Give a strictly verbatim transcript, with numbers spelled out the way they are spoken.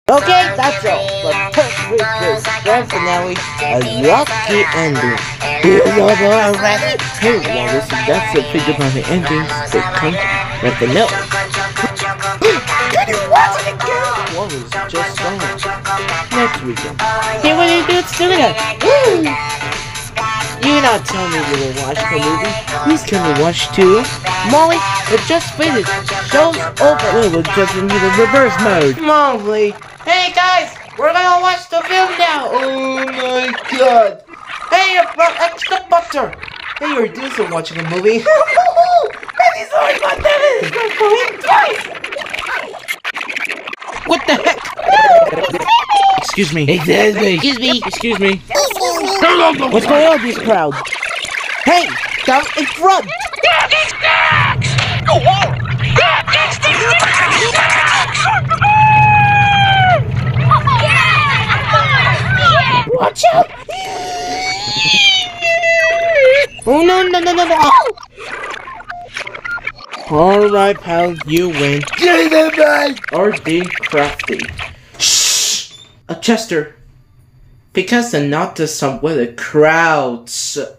Okay, that's all. But first with this grand finale, a lucky ending. Here's all the rest. Hey, Wallace, if that's the figure about the endings, they come let them know. Can you watch it again? Wallace just gone. Next weekend. Hey, what do you do? It's doing it. Woo! You not tell me you will watch the movie. Please can we watch too? Molly, it just finished. Show's over. Well, we're just into the reverse mode. Molly. Hey guys, we're gonna watch the film now. Oh my god. Hey, you brought extra butter. Hey, you're doing some watching a movie. And he's already got that in. He's going twice. What the heck? Excuse me. Excuse me. Excuse me. Excuse me. What's going on with this crowd? Hey, down in front. Watch out! Oh no no no no no! Alright pal, you win. Get it, man! Are they crafty? Shh! A Chester. Because they're not the some with the crowds.